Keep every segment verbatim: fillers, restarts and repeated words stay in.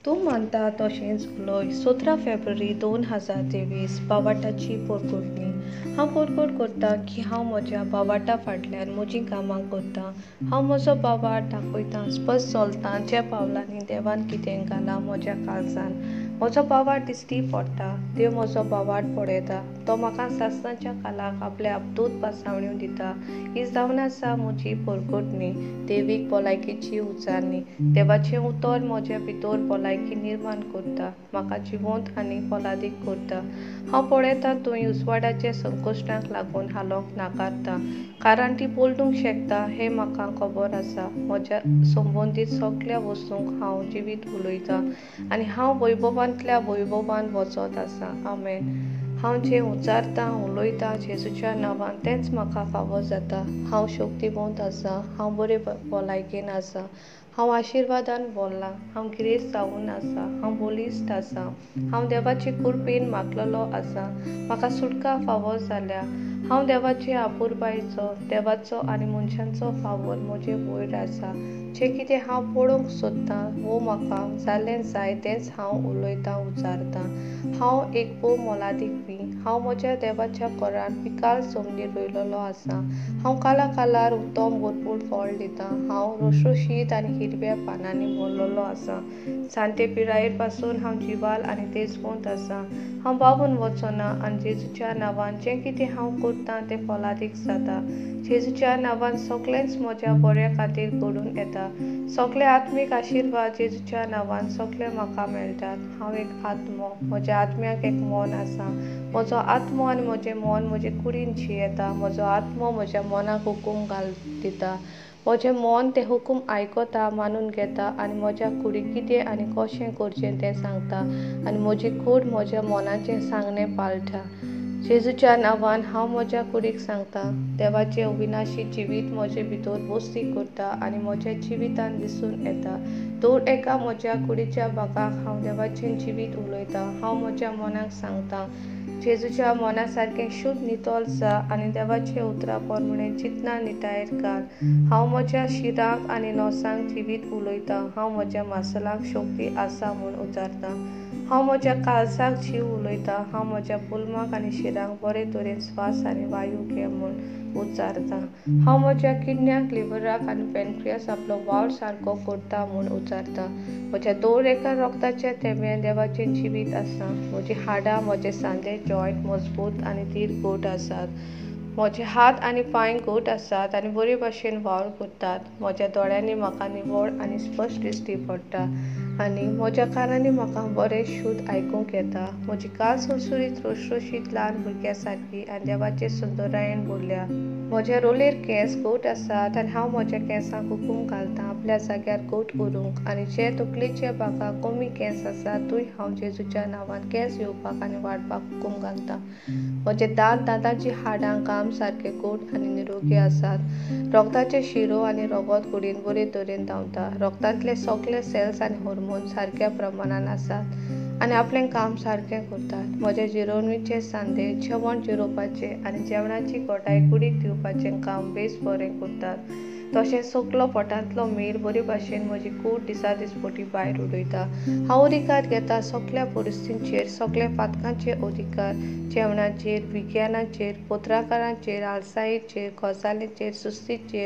तूं मानता तशेंच उलय. सतरा फेब्रुवारी दोन हजार तेवीस बावाटाची पोरकुटणी. हांव पोरकूट करतां की हांव म्हज्या बावाटा फाटल्यान म्हजीं कामां करतां. हांव म्हजो बावाट दाखयतां, स्पश्ट चलतां ज्या पावलांनी देवान कितें घालां म्हज्या काळजान. म्हजो बावाट दिश्टी पडटा. देव म्हजो बावाट पळयता. तो म्हाका सासणाच्या काळाक आपले आपदूत पासवण्यो दिता. ही जावन आसा म्हजी पोरकुटणी, देवीक भलायकेची उजारणी. देवाचें उतर म्हजे भितर भलायकी निर्माण करता, म्हाका जिवंत आनी फलादीक करता. हांव पळयतां थंय उजवाडाच्या संकश्टांक लागून हालोंक नाकारता, कारण ती पलटूंक शकता हें म्हाका खबर आसा. म्हज्या संबंदीत सगळ्या वस्तूंक हांव जिवीत उलयतां आनी हांव वैभवांतल्या वैभवांत वचत आसां. आमेन. हांव जें उच्चारतां उलयतां जेजूच्या नांवान तेंच म्हाका फावो जाता. हांव शक्तिवंत आसां. हांव बरे भलायकेन आसां. हांव आशिर्वादान भरलां. हांव गिरेस्त जावन आसां. हांव बलिश्ट आसां. हांव देवाचे कृपेन मागलेलो आसां. म्हाका सुटका फावो जाल्या. हांव देवाचे आपुरबायेचो, देवाचो आनी मनशांचो फावोर म्हजे वयर आसा. जें कितें हांव पळोवंक सोदतां वो म्हाका जाल्लें जाय तेंच हांव उलयतां उच्चारतां. हांव एक भोव मोलादीक. हांव म्हज्या देवाच्या घरांत पिकाल जमनीर रोयलोलो आसां. हांव काला कालार उत्तम भरपूर फळ दितां. हांव रसरशीत आनी हिरव्या पानांनी भरलोलो आसां. जाणटे पिरायेर पासून हांव जिवाल आनी तेजवंत आसां. हांव बावून वचना आनी जेजूच्या नांवान जें कितें हांव करतां तें फलादीक जाता. जेजूच्या नांवान सगळेंच म्हज्या बऱ्या खातीर घडून येता. सगळे आत्मीक आशिर्वाद जेजूच्या नांवान सगळे म्हाका मेळटात. हांव एक आत्मो. म्हज्या आत्म्याक एक मन आसा. म्हजो आत्मो आनी म्हजें मन म्हजे कुडीन जियेता. म्हजो आत्मो म्हज्या मनाक हुकूम घाल दिता. म्हजें मन ते हुकूम आयकता, मानून घेता आनी म्हज्या कुडीक कितें आनी कशें करचें तें सांगता आनी म्हजी कूड म्हज्या मनाचें सांगणें पाळटा. जेजूच्या नांवान हांव म्हज्या कुडीक सांगतां, देवाचें अविनाशी जिवीत म्हजे भितर वस्ती करता आनी म्हज्या जिवितांत दिसून येता. दर एका म्हज्या कुडीच्या भागाक हांव देवाचें जिवीत उलयतां. हांव म्हज्या मनाक सांगतां, जेजूच्या मना सारकें शुद्ध नितोल जा आनी देवाच्या उतरा प्रमाणें चिंतना निटायेर घाल. हांव म्हज्या शिरांक आनी नोसांक जिवीत उलयतां. हांव म्हज्या मासलांक शक्ती आसा म्हूण उच्चारतां. हांव म्हज्या काळजाक जीव उलयतां. हांव म्हज्या पुलमांक आनी शिरांक बरे तरेन स्वास आनी वायू घे म्हूण उच्चारतां. हांव म्हज्या किडन्यांक, लिव्हराक आनी पॅनक्रियास आपलो वावर सारको करता म्हूण उच्चारतां. म्हज्या दर एका रगताच्या थेंब्यान देवाचें जिवीत आसा. म्हजीं हाडां, म्हजे सांधे, जॉयंट मजबूत आनी धीर घट आसात. म्हजे हात आनी पांय घट आसात आनी बरे भाशेन वावर करतात. म्हज्या दोळ्यांनी म्हाका निवळ आनी स्पश्ट दिश्टी पडटा आनी म्हज्या कानांनी म्हाका बरें शुद्ध आयकूंक येता. म्हजी काल सुळसुळीत रसरशीत ल्हान भुरग्या सारकी आनी देवाचे सुंदरायेन भरल्या. म्हजे रोलेर केंस घट आसात आनी हांव म्हज्या केंसांक हुकूम घालतां आपल्या जाग्यार घट उरूंक आनी जे तकलेच्या भागाक कमी केंस आसात थंय हांव जेजूच्या नांवान केंस येवपाक आनी वाडपाक हुकूम घालतां. म्हजे दांत, दांतांचीं हाडां घाम सारके घट आनी निरोगी आसात. रगताचे शिरो आनी रगत कुडीन बरे तरेन धांवता. रगतांतले सगळे सेल्स आनी हॉर्मोन सारक्या प्रमाणान आसात आनी आपलें काम सारकें करतात. म्हजे जिरवणीचे सांधे जेवण जिरोवपाचें आनी जेवणाची घोटाय कुडीक दिवपाचें काम बेस बरें करतात. तशेंच सगळो पोटांतलो मेर बरे भाशेन म्हजी कूड दिसा दिसपटी भायर उडयता. हांव अधिकार घेतां सगळ्या परिस्थितींचेर, सगळ्या पातकांचेर अधिकार. जेवणाचेर, विज्ञानाचेर, पत्रकारांचेर, आलसायेचेर, गजालींचेर, सुस्तीचेर,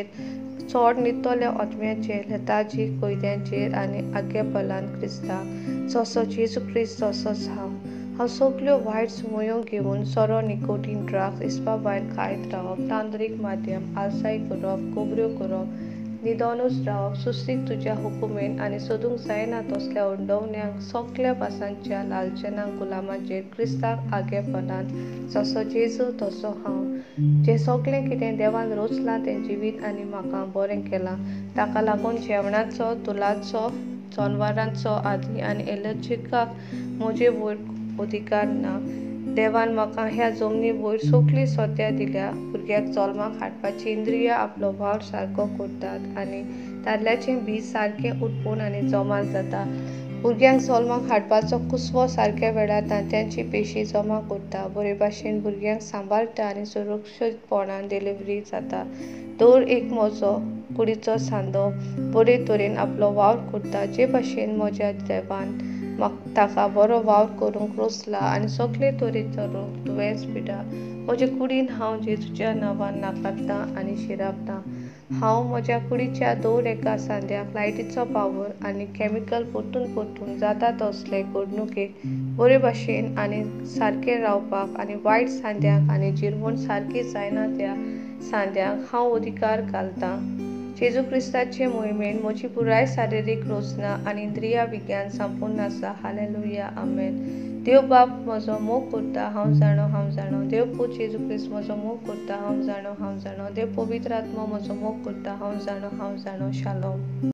चड नितोल्या आत्म्याचेर, लेथार्जीक कैद्यांचेर आनी आज्ञाबलान क्रिस्ताक. जसो जेजू क्रिस्त तसोच हांव. हांव सगळ्यो वायट संवंयो घेवन सोरो, निकोटीन, ड्रग्स, इस्पाभायर खायत रावप, तांत्रीक माध्यम, आलसाय करप, खबऱ्यो करप, न्हिदोनूच रावप, सुस्तीक तुज्या हुकुमेन आनी सोदूंक जायना तसल्या ओंडवण्यांक, सगळ्या भासांच्या लालचनांक, गुलामाचेर क्रिस्ताक आज्ञाबलान. जसो जेजू तसो हांव. जें सगळें कितें देवान रचलां तें जिवीत आनी म्हाका बरें केलां. ताका लागून जेवणाचो, दुलाचो, जनावरांचो आदी आनी एलर्जीकाक म्हजे वयर अधिकार ना. देवान म्हाका ह्या जमनी वयर सगळी सत्ता दिल्या. भुरग्याक जल्माक हाडपाची इंद्रियां आपलो वावर सारको करतात आनी दादल्याचें बीज सारकें उठपून आनी जमाल जाता. भुरग्यांक जल्माक हाडपाचो कुसवो सारक्या वेळार दांत्यांची पेशी जमा करता. बरे भाशेन भुरग्यांक सांबाळटा आनी सुरक्षीतपणान डिलिव्हरी जाता. दर एक म्हजो कुडीचो सांदो बरे तरेन आपलो वावर करता, जे भाशेन म्हज्या देवान म्हाका ताका बरो वावर करूंक रोसला आनी सगळे तरेचो रोग दुयेंस पिडा म्हजे कुडीन हांव जेजूच्या नांवान नाकारतां आनी शिरावतां। हांव म्हज्या कुडीच्या दर एका सांद्याक लायटीचो पावर आनी कॅमिकल परतून परतून जाता तसले घडणुकेक बरे भाशेन आनी सारके रावपाक आनी वायट सांद्यांक आनी जिरवण सारकी जायना त्या सांद्यांक हांव अधिकार घालतां। जेजू क्रिस्ताचे मोहिमेन म्हजी पुराय शारिरीक रोचना आनी इंद्रिया विज्ञान संपूर्ण आसा। हालेलुया, आमेन। देव बाप म्हजो मोग करता, हांव जाणो हांव जाणो देव पूत जेजू क्रिस्त म्हजो मोग करता, हांव जाणो हांव जाणो देव पवित्र आत्मा म्हजो मोग करता, हांव जाणो हांव जाणो शालोम।